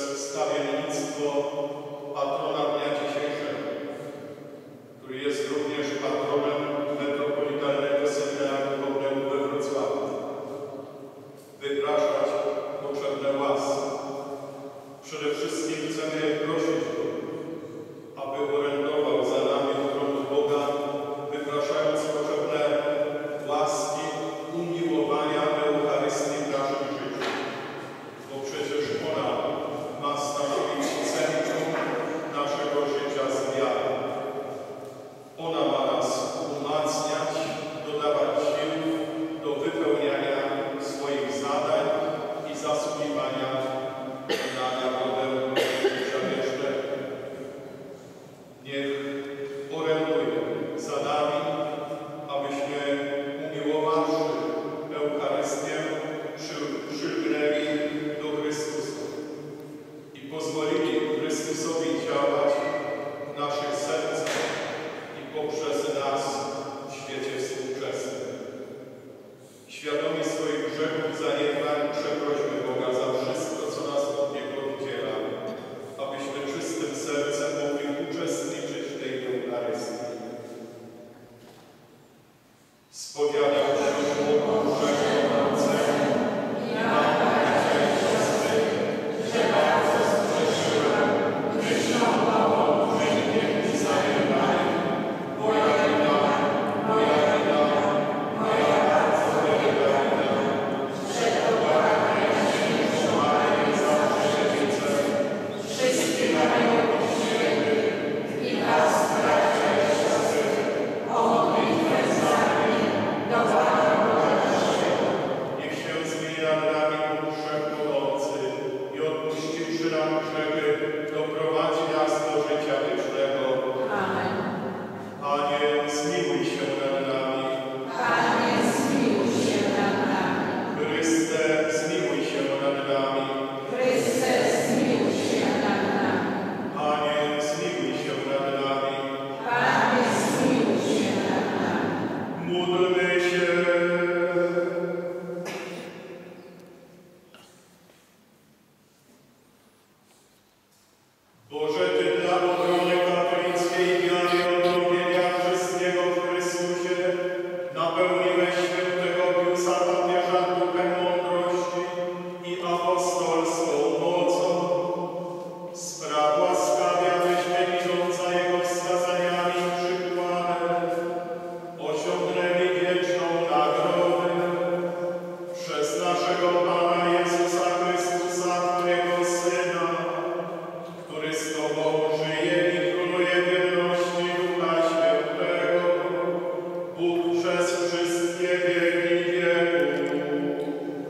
wstawiennictwo patrona dnia dzisiejszego, który jest również patronem metropolitalnego seminarium Ogniu we Wrocławiu, wypraszać potrzebne łaski. Przede wszystkim chcemy prosić Go, aby orędował za nami u tronu Boga, wypraszając potrzebne łaski umiłowania Eucharystii w naszym życiu, bo przecież ona ma stanowić centrum naszego życia z wiarą. Ona ma nas umacniać, dodawać sił do wypełniania swoich zadań i zasługiwania na nagrodę życia wiecznego. Niech oręduje za nami, abyśmy umiłowawszy Eucharystię przylgnęli do Chrystusa i pozwolili Chrystusowi działać w naszych sercach i poprzez nas w świecie współczesnym. Świadomi swoich grzechów i zaniedbań przeprośmy Boga za wszystko, co nas od Niego oddziela, abyśmy czystym sercem mogli uczestniczyć w tej Eucharystii. Spowiadam się Bogu wszechmogącemu i Najwyższej Siostry, że bardzo zgrzeszyłem myślą, mową, czyniem i zaniedbaniem. Moja wina bardzo wielka wina. Przed Bogiem Najświętszą Maryję zawsze dziewicę, wszystkich aniołów świętych i was, bracia i siostry, o modlitwę za mnie do Pana Boga naszego. Niech się zmienia nad nami Bóg Wszechmogący i odpuściwszy nam grzechy, doprowadzi nas do życia wiecznego. Amen. Panie, zmiłuj się nad nami. Panie, zmiłuj się nad nami. Chryste, zmiłuj się nad nami. Chryste, zmiłuj się nad nami. Panie, zmiłuj się nad nami. Panie, zmiłuj się nad nami. Módlmy się. Boże, Ty dla obrony katolickiej wiary i odnowienia wszystkiego w Chrystusie napełniłeś świętego Piusa papieża duchem mądrości i apostolską mocą. Spraw łaskawie, abyśmy idąc za Jego wskazaniami i przykładem osiągnęli wieczną nagrodę przez naszego Pana Jezusa Chrystusa, Twojego Syna, który z Tobą żyje i króluje w jedności Ducha Świętego, Bóg przez wszystkie wieki wieków.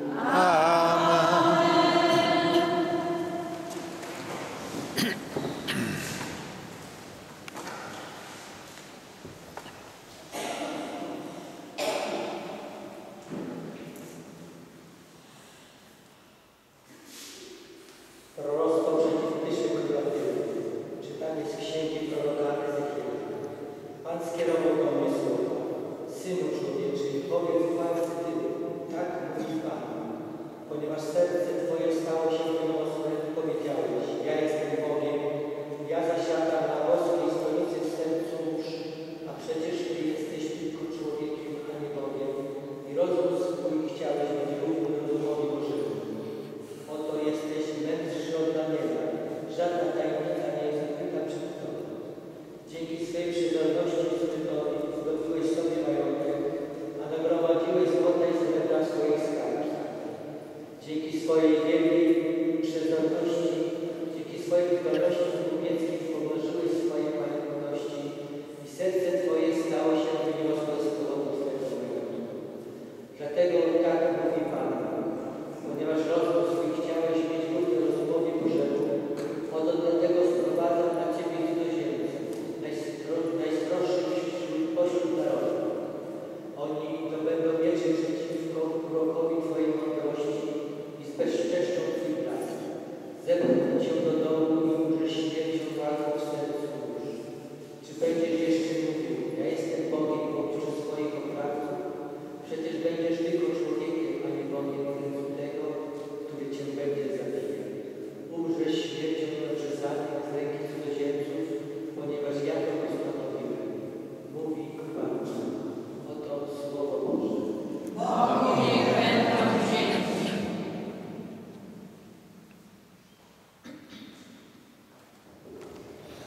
Proroctwo przeciw pysze królowej. Czytanie z księgi proroka Ezechiela. Pan skierował do mnie słowa: Synu człowieczy, powiedz władcy tyłu, tak mówi Pan. Ponieważ serce Twoje stało się wyniosłe, powiedziałeś: Ja jestem Bogiem, ja zasiadam na boskiej stolicy w sercu mórz, a przecież Ty jesteś tylko człowiekiem, a nie Bogiem, i rozum swój chciałeś mieć równy rozumowi Bożemu. Oto jesteś mędrszy od Daniela, żadna tajemnica nie jest ukryta przed Tobą. Dzięki swej przydolności i zbytowi zdobyłeś sobie majątek, a nagromadziłeś złota i srebra w swoich skarbcach. Dzięki swojej wielkiej przezorności, dzięki swojej zdolności zbówieckiej pomnożyłeś swoje majątności i serce Twoje stało się wyniosłe z powodu swego majątku. Dlatego tak mówi Pan: ponieważ rozum swój chciałeś mieć równy rozumowi Bożemu, oto dlatego sprowadzam na Ciebie cudzoziemców, najstroższych pośród narodów. Oni to będą miecze przeciwko urokowi Twojej mądrości i zbezczeszczą Twój blask. Zepchnę Cię do domu i umrzesz śmiercią walką w sercu mórz. Czy będziesz jeszcze mówił: ja jestem Bogiem w obliczu swoich oprawców? Przecież będziesz tylko człowiekiem, a nie Bogiem w ręku tego, który Cię będzie zabijał. Umrzesz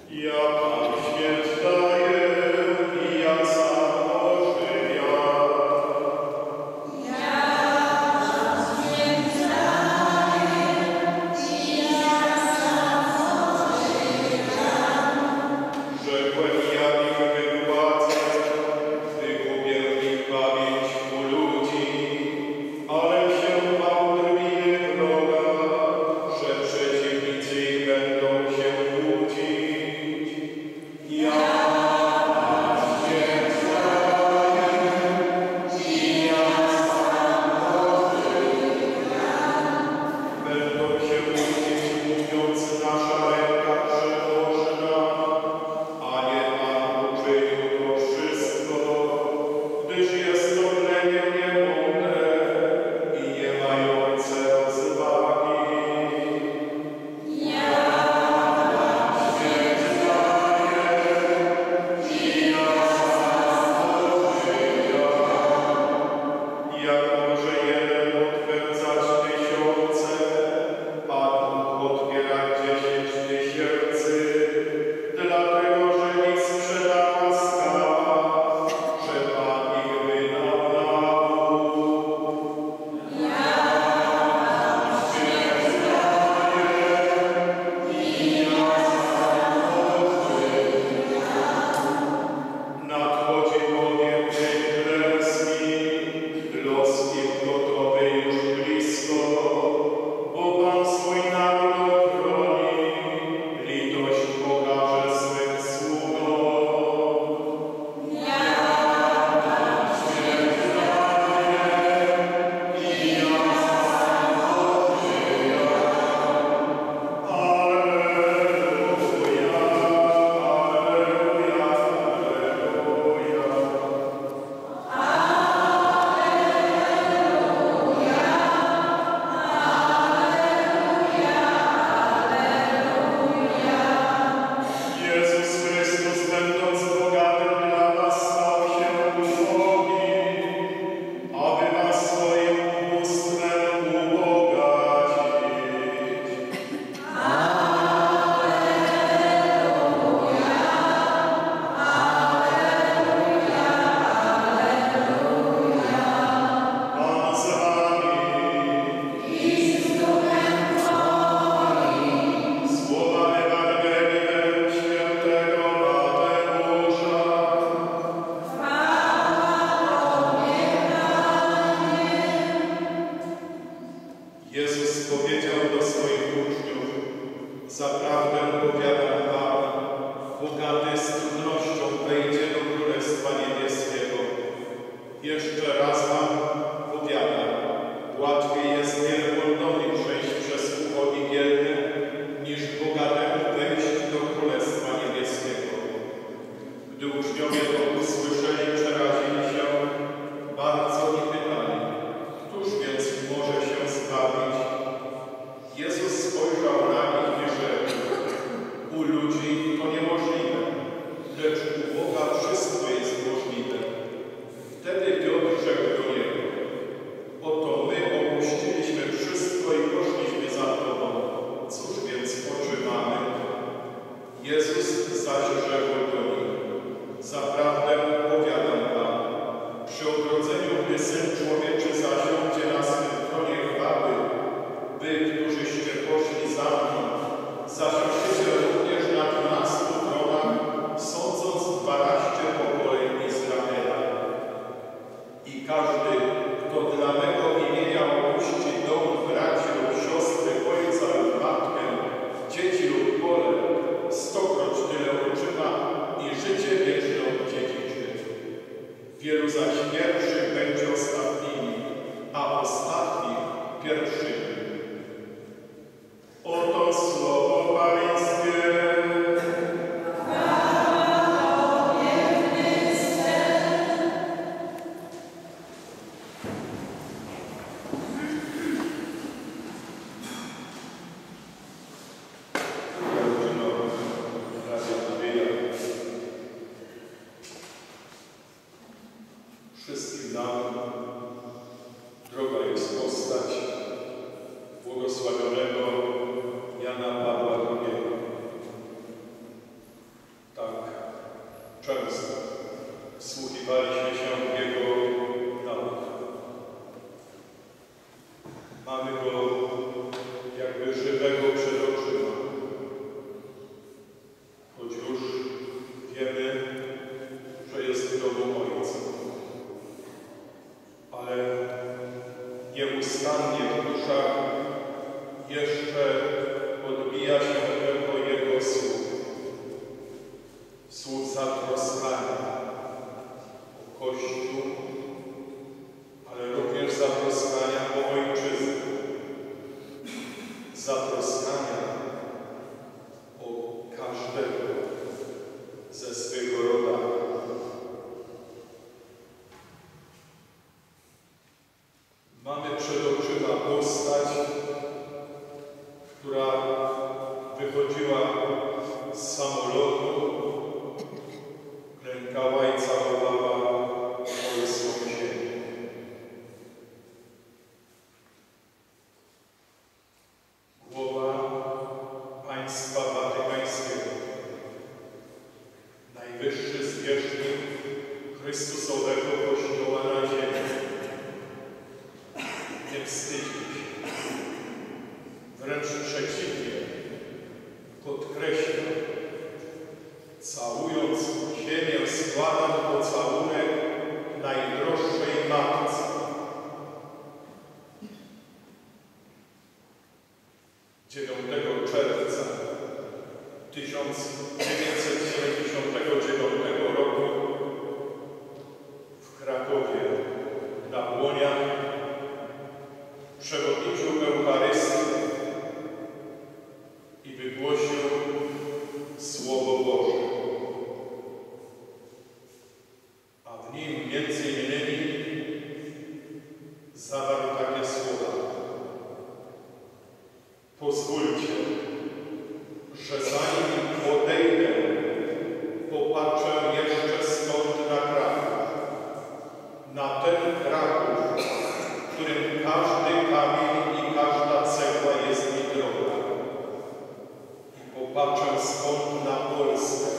stokroć tyle otrzyma i życie wieczne od Ciebie. wychodziła z samolotu, klękała i całowała polską ziemię. Głowa państwa watykańskiego, najwyższy zwierzchnik Chrystusowego Kościoła na ziemi, nie wstydzi się. Wręcz przeciwnie, podkreśla, całując ziemię, składam pocałunek najdroższej matce. Dziewiątego czerwca 1979 roku w Krakowie na Błoniach przewodniczył Eucharystii i wygłosił Słowo Boże. A w nim między innymi zawarł takie słowa: pozwólcie, że zanim odejdę, popatrzę jeszcze stąd na Kraków, na ten Kraków, w którym każdy kamień i każda cegła jest mi droga. I popatrzę stąd na Polskę.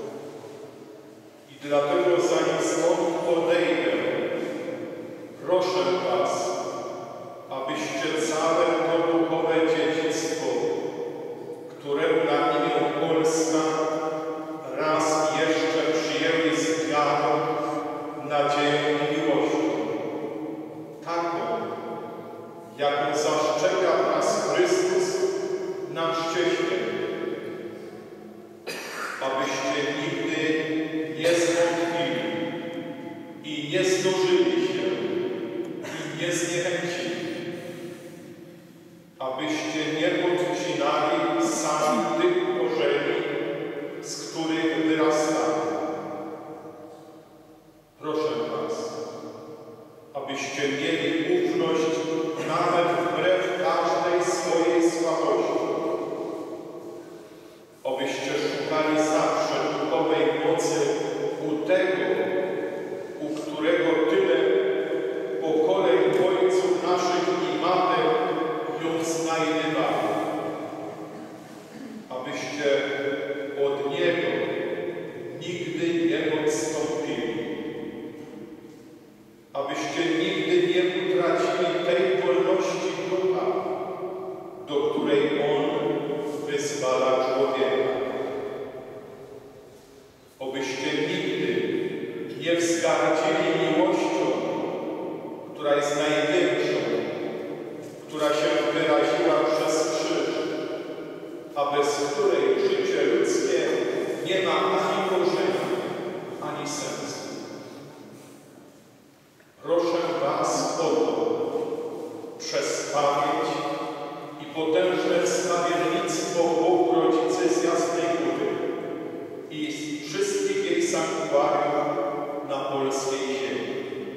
I dlatego zanim stąd odejdę, proszę was, abyście całe to duchowe dziedzictwo, które na imię Polska, raz jeszcze przyjęli z wiarą, nadzieją i miłością, taką, jaką zaszczepia w nas Chrystus na chrzcie świętym, abyście nigdy nie zwątpili i nie znużyli się i nie zniechęcili, abyście nie podcinali sami tych korzeni, z których wyrastamy. Proszę was, abyście mieli ufność nawet wbrew każdej swojej słabości, abyście szukali zawsze duchowej mocy u tego, u którego tyle pokoleń ojców naszych i matek ją znajdywali, abyście od Niego nigdy nie odstąpili, abyście nigdy nie utracili tej wolności ducha, do której On wyzwala człowieka, abyście nigdy nie wzgardzili miłością, która jest największą, która się wyraziła przez krzyż, a bez której życie ludzkie nie ma ani korzeni, ani sensu. Proszę was o to, przez pamięć i potężne wstawiennictwo Bogu Rodzicy z Jasnej Góry i z wszystkich jej sanktuariów na polskiej ziemi.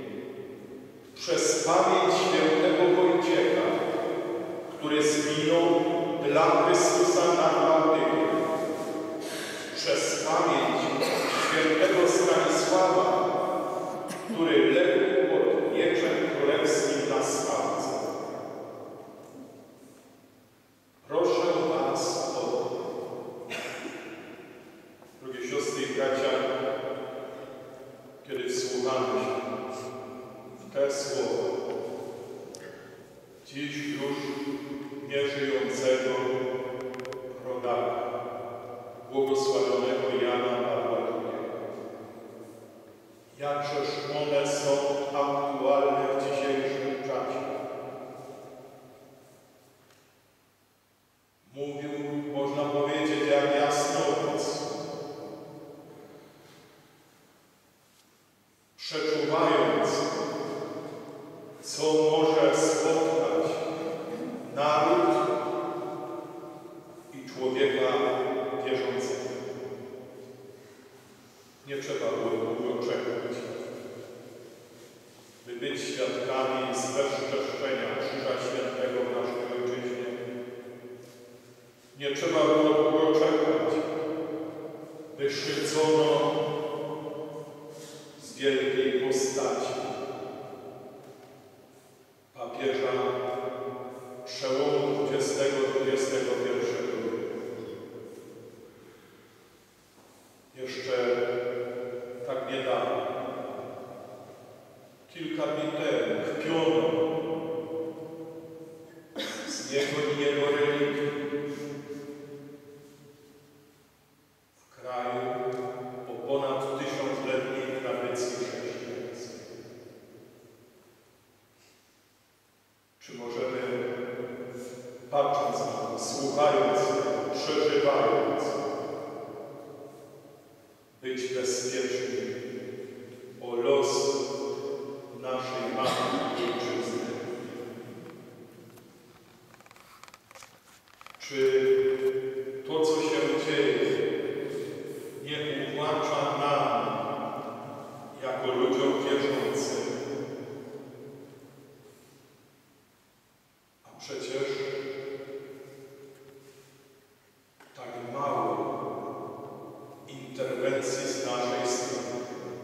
Przez pamięć świętego Wojciecha, który zginął dla Chrystusa na Bałtyku. Przez pamięć świętego Stanisława, wyszycono z wielkiej postaci papieża przełomu XX-XXI wieku. Jeszcze tak niedawno, kilka dni temu, kpiono z niego i jego religii. W kraju o ponad 1000-letniej tradycji chrześcijańskiej. Czy możemy, patrząc na to, słuchając, przeżywając, być bezpieczni o los naszej matki i ojczyzny? Czy to, co się dzieje, nie uwłacza nam, jako ludziom wierzącym? A przecież tak mało interwencji z naszej strony.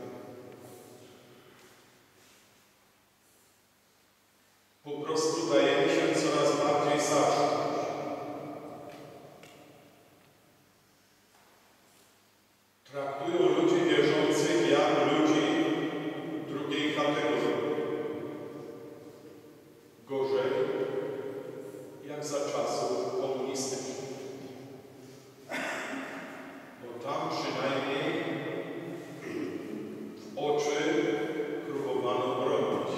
Po prostu dajemy się coraz bardziej zaszczyt. Traktują ludzi wierzących jak ludzi drugiej kategorii. Gorzej, jak za czasów komunistycznych. Bo tam przynajmniej w oczy próbowano bronić.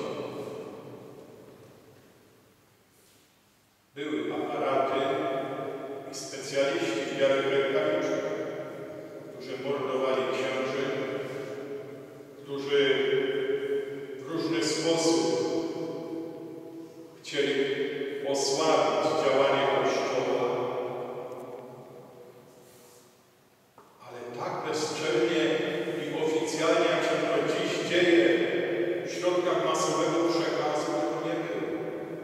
Były aparaty i specjaliści wiary rękawicznej, którzy mordowali księży, którzy w różny sposób chcieli osłabić działanie Kościoła, ale tak bezczelnie i oficjalnie, jak się to dziś dzieje w środkach masowego przekazu, to nie było.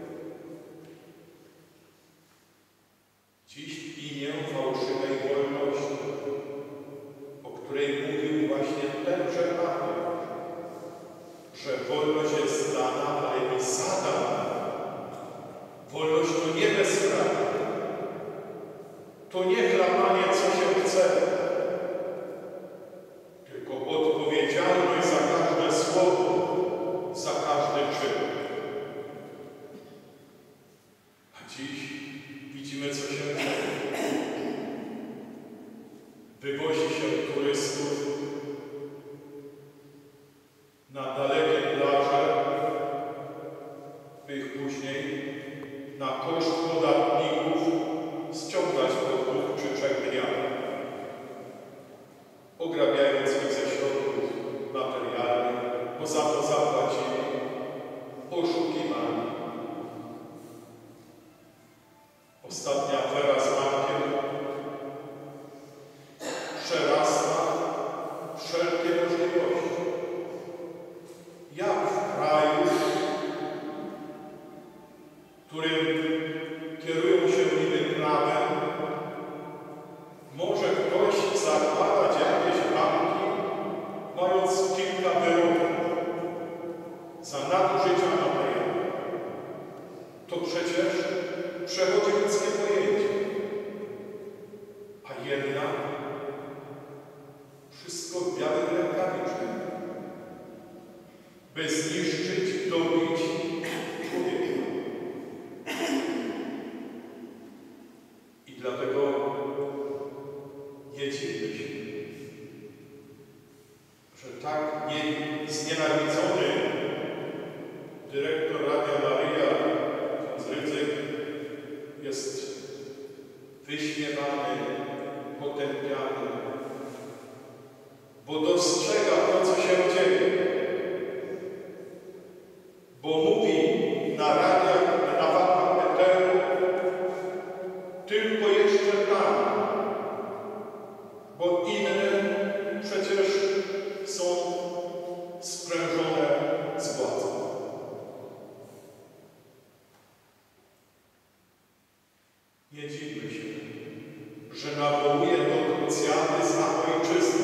Dziś w imię fałszywej wolności, o której mówił właśnie tenże papież, że wolność jest dana, ale i zadana. Wolność to nie bezprawie, to nie chlapanie, co się chce, tylko odpowiedzialność za każde słowo, za każdy czyn. A dziś widzimy, co się dzieje. Wywozi się turystów na dalekie plaże, by ich później na koszt podatników ściągać po 2 czy 3 dniach, ograbiając ich ze środków materialnych, bo za to zapłacili, oszukiwani. Ostatnia afera z bankiem przerasta wszelkie możliwości. Jak w kraju, którym kierują się niby prawem, może ktoś zakładać jakieś banki, mając kilka wyroków za nadużycia materialne? To przecież przechodzi ludzkie pojęcie. A jednak wszystko w białych rękawiczkach, by zniszczyć, dobić człowieka. I dlatego nie dziwmy się, że tak znienawidzony dyrektor Radia Maryja, ksiądz Rydzyk, jest wyśmiewany, potępiany, bo dostrzega to, co się dzieje, bo mówi na radiach, na walkach eteru tylko jeszcze tam, bo inne przecież są sprężone z władzą. Nie dziwmy się, że nawołuje do krucjaty za ojczyznę.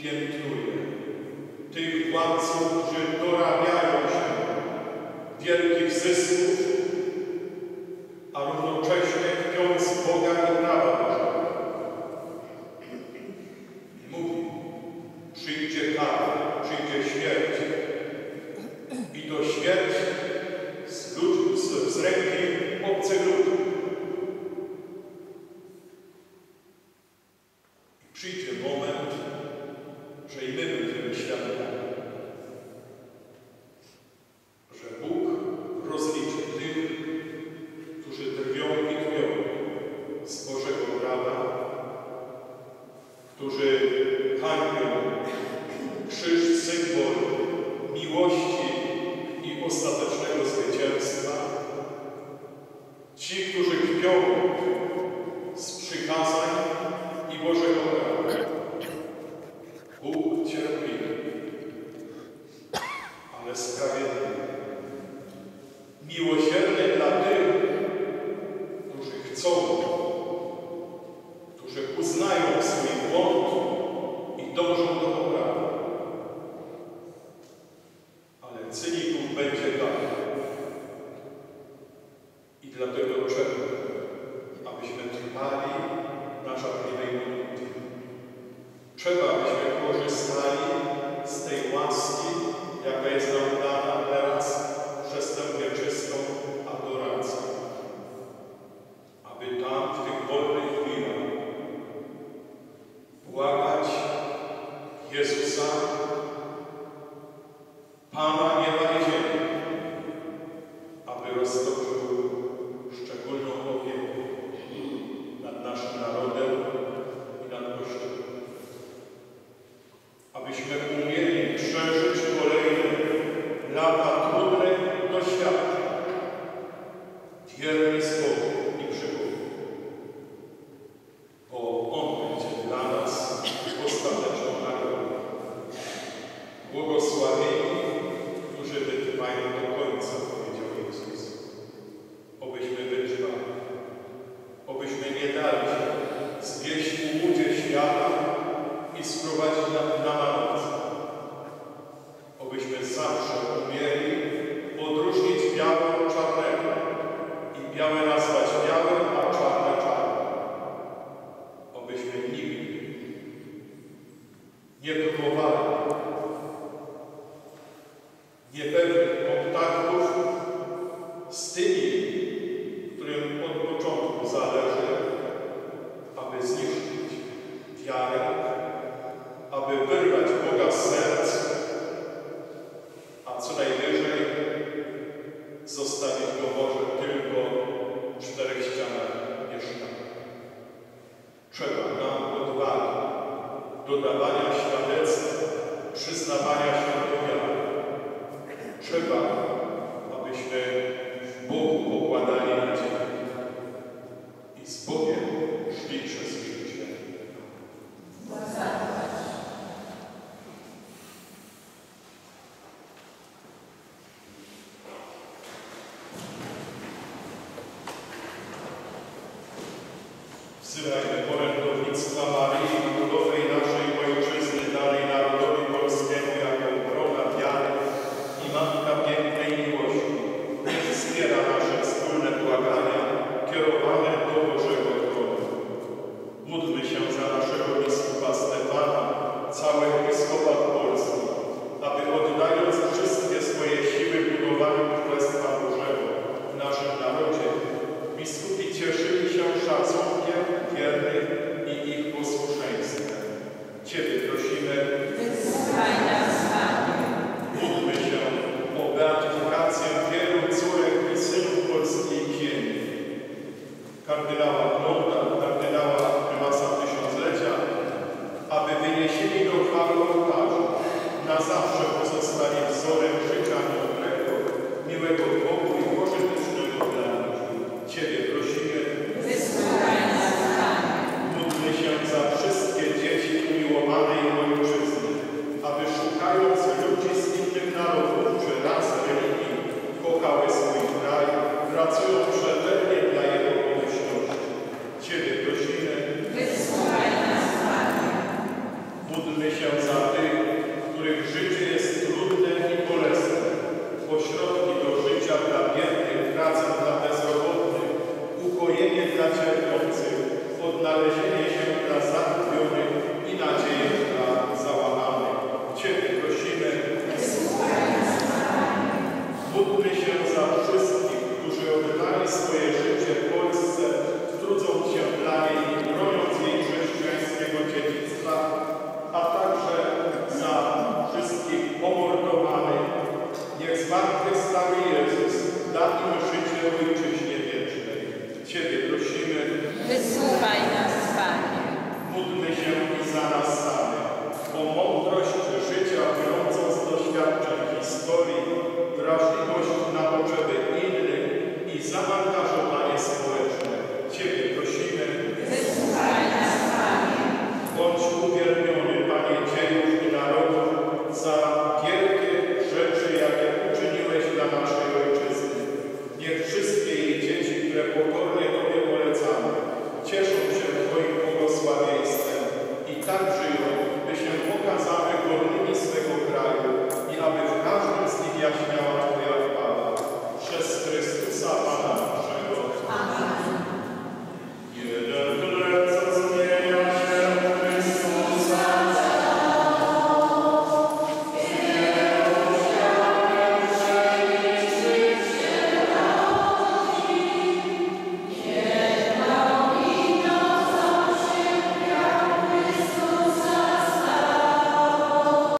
piętnuje tych władców, którzy dorabiają się wielkich zysków, a równocześnie kpią z Boga i prawa Bożego. I mówi, przyjdzie kara, przyjdzie śmierć i to śmierć z ręki obcych ludzi. I przyjdzie moment, że i my będziemy świadkami, że Bóg rozliczy tych, którzy drwią i tchnią z Bożego prawa, którzy hańbią krzyż, symbol miłości i ostatecznego zwycięstwa, ci, którzy kpią z przykazań i Bożego prawa. Bóg cierpliwy, ale sprawiedliwy. Miłosierny dla tych, którzy chcą, którzy uznają swój błąd i dążą do poprawy. Ale cyników będzie tak. I dlatego trzeba, abyśmy trwali na żarliwej modlitwie. Trzeba, abyśmy korzystali z tej łaski, jaka jest nam dana teraz przez tę wieczystą adorację. Aby tam, w tych wolnych chwilach, błagać Jezusa, Pana nieba i ziemi, aby roztoczył szczególną opiekę nad naszym narodem i nad Kościołem. Abyśmy umieli przeżyć kolejne lata trudnych doświadczeń, wierni z Bogiem i przy Bogu. Bo On będzie dla nas ostateczną nagrodą. Błogosławieni, którzy wytrwają do końca, powiedział Jezus. Obyśmy wytrwali. Obyśmy nie dali się zwieść ułudzie świata i sprowadzić na manowce. Obyśmy zawsze umieli odróżnić białe od czarnego i białe nazwać białym, a czarne czarnym. Obyśmy nigdy nie próbowali niepewnych kontaktów z tymi, którym od początku zależy, aby zniszczyć wiarę, aby wyrwać Boga z serc, a co najwyżej zostawić Go może tylko w 4 ścianach mieszkania. Trzeba nam odwagi do dawania świadectwa, przyznawania się do wiary. Trzeba, abyśmy w Bogu pokładali nadzieję i z Bogiem szli przez życie. Wzywajmy orędownictwa Maryi, Królowej naszej Ojczyzny, danej narodowi polskiemu jako obrona wiary i Matka pięknej miłości. Niech wspiera nasze wspólne błagania kierowane do Bożego Tronu. Módlmy się za naszego biskupa Stefana, całe episkopat